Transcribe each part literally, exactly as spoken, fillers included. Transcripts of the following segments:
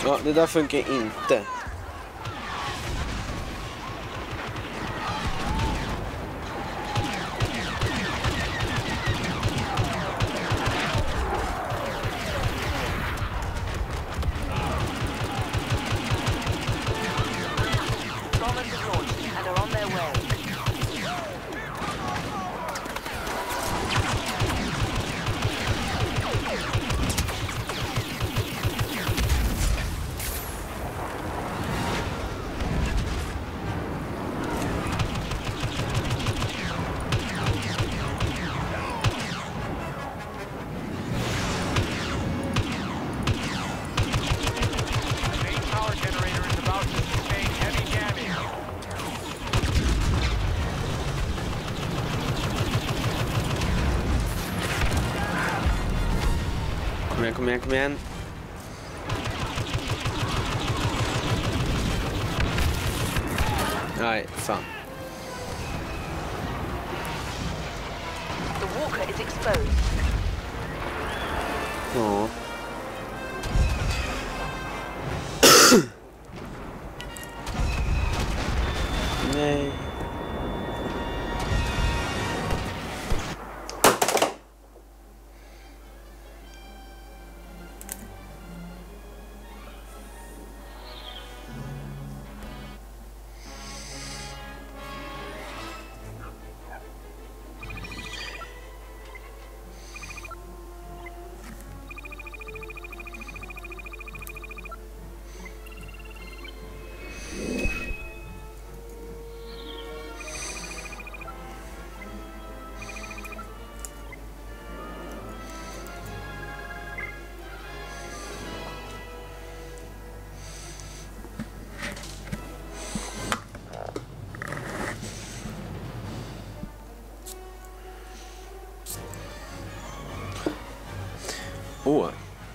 Ja, det där funkar inte. Kom igen, kom igen, kom igen. Nej, fan. The walker is exposed. Ja. Nej. Åh.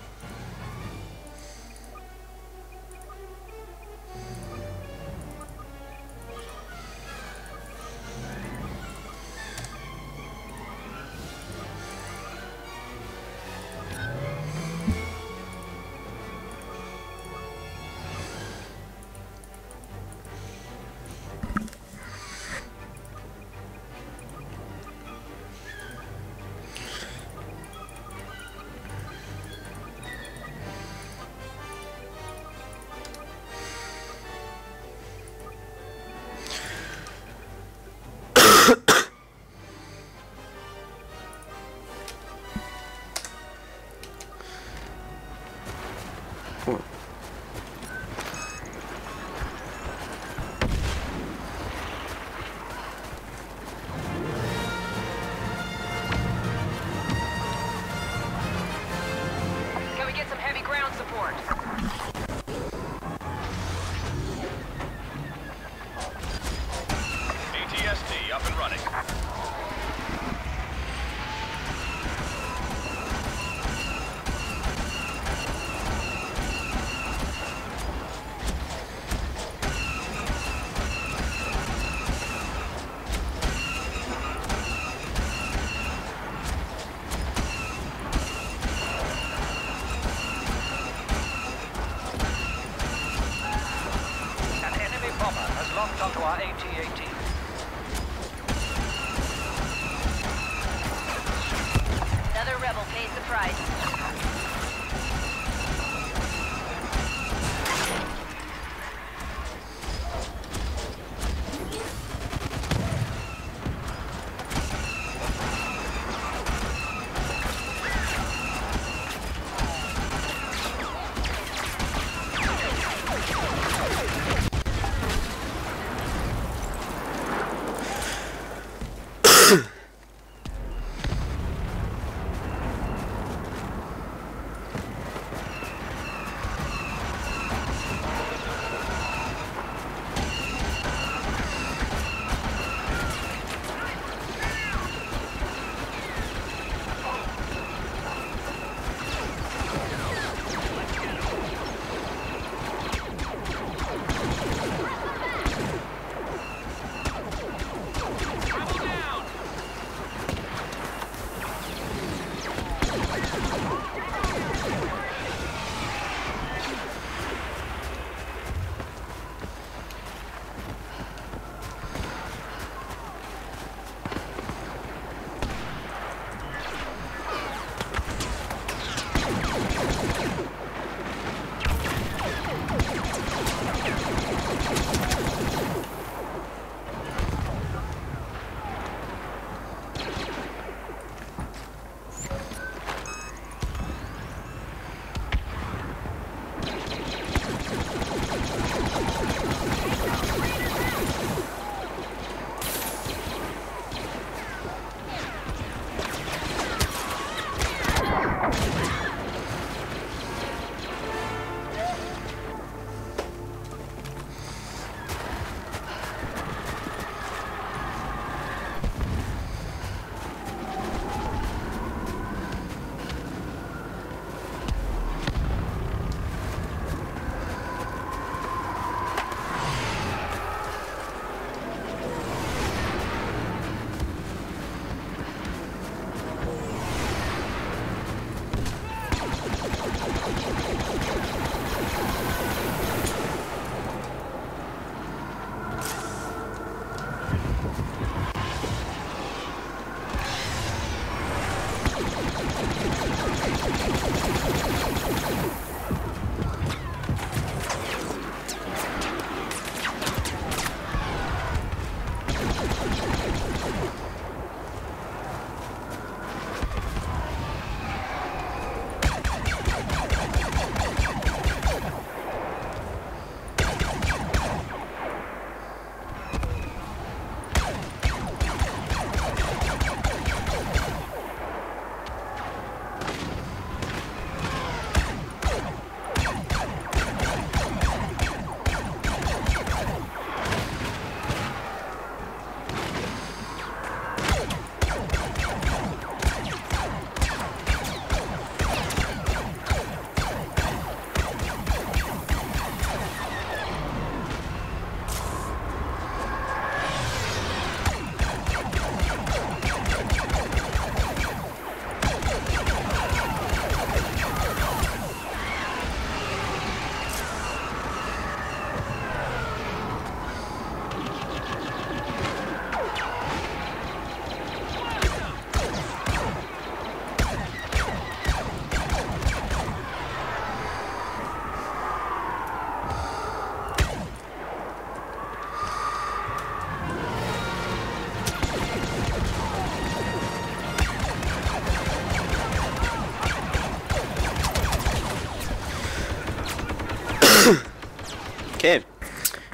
Onto our A T A T. Another rebel pays the price.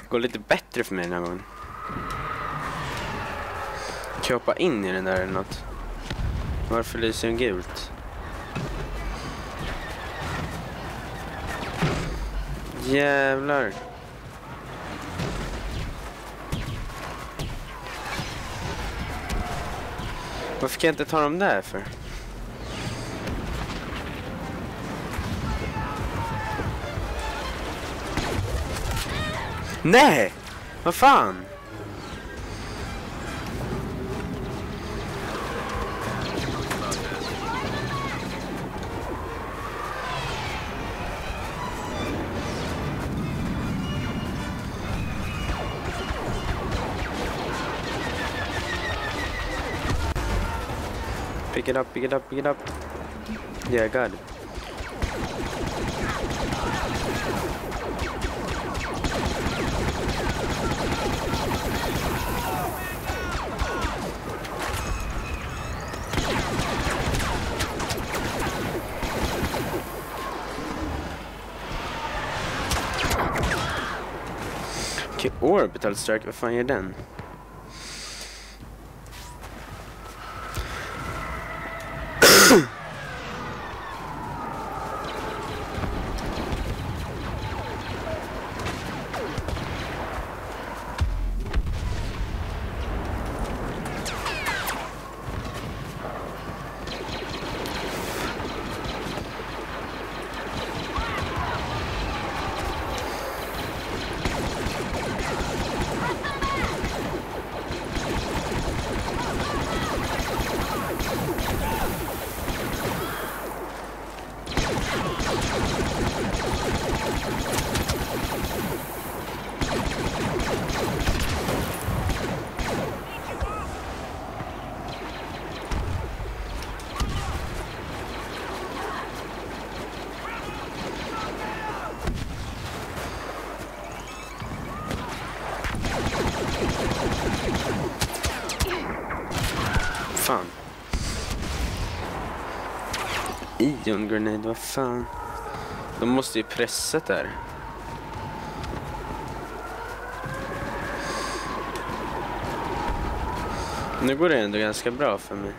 går lite bättre för mig den här gången. Kan jag hoppa in i den där eller något? Varför lyser den gult? Jävlar. Varför kan jag inte ta dem där för? Nej! Vad fan? Pick it up, pick it up, pick it up. Yeah, I got it. Okay, orbital strike, vad fan är den? Fan. Ion grenade, vad fan. De måste ju pressa där. Nu går det ändå ganska bra för mig.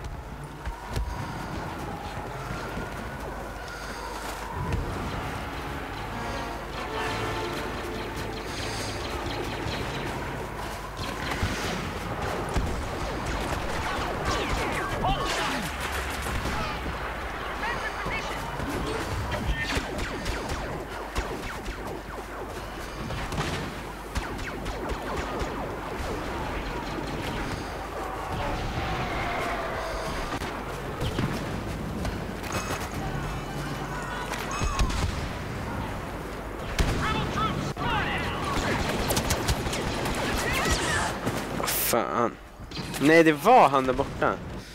Fan. Nej, det var han där borta.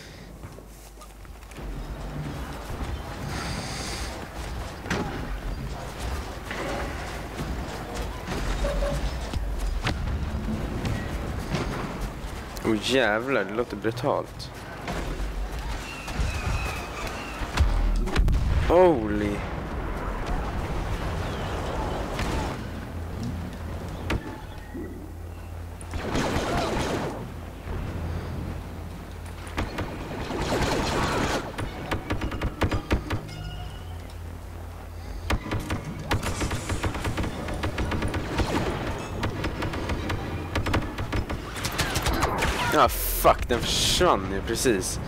Åh oh, jävlar, det låter brutalt. Holy. Ja, ah, fuck, den försvann ju precis.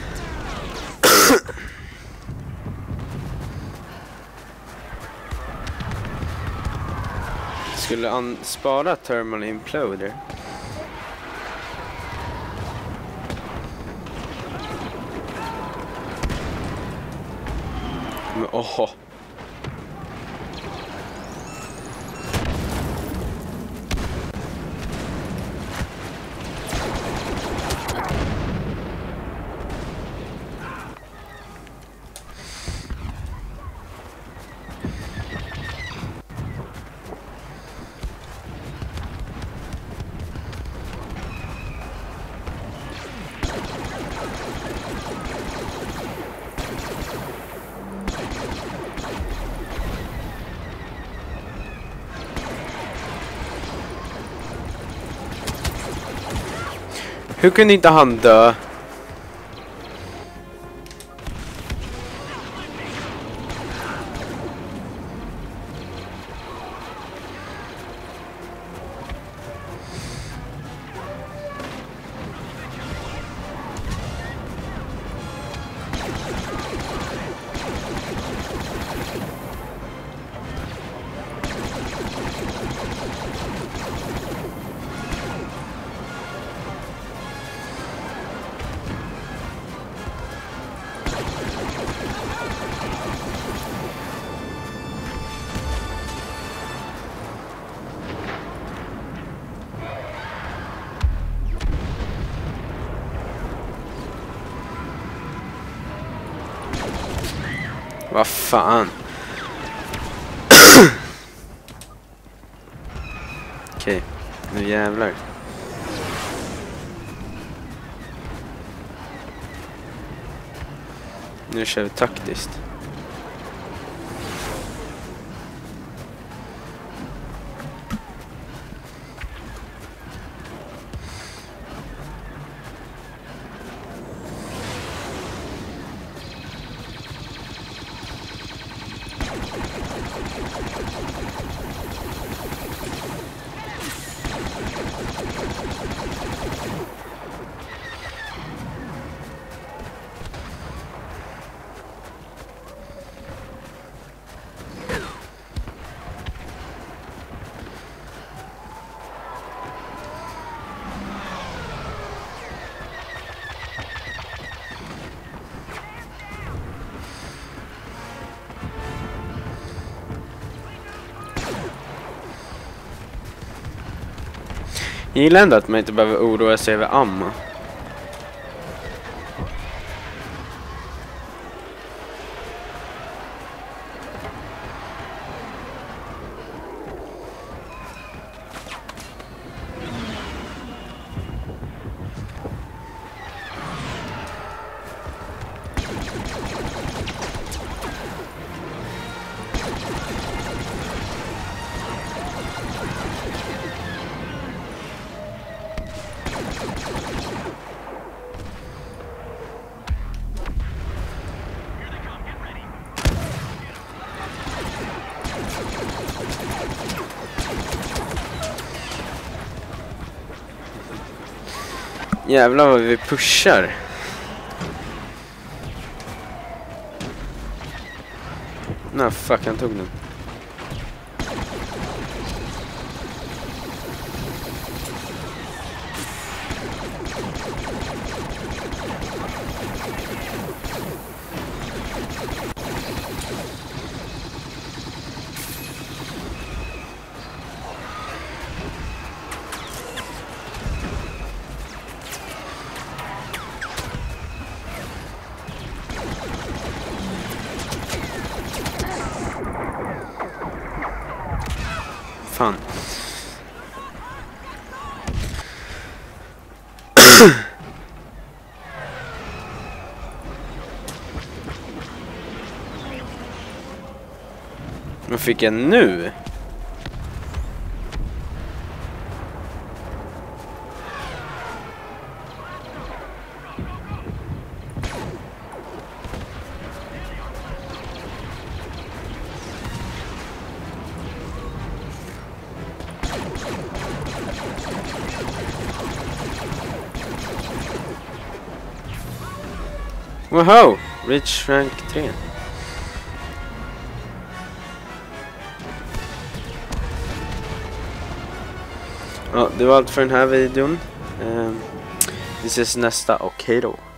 Skulle han spara thermal imploder? Men åh. Hur kunde inte han dö? Vad fan? Okej, nu jävlar. Nu kör vi taktiskt. Jag gillar ändå att man inte behöver oroa sig över amma. Jävlar vad vi pushar. Nej, fuck, han tog den. Fan. Vad fick jag nu? Wow, reach rank tre. Ja, det var allt för den här videon. Um, vi ses nästa, okej då.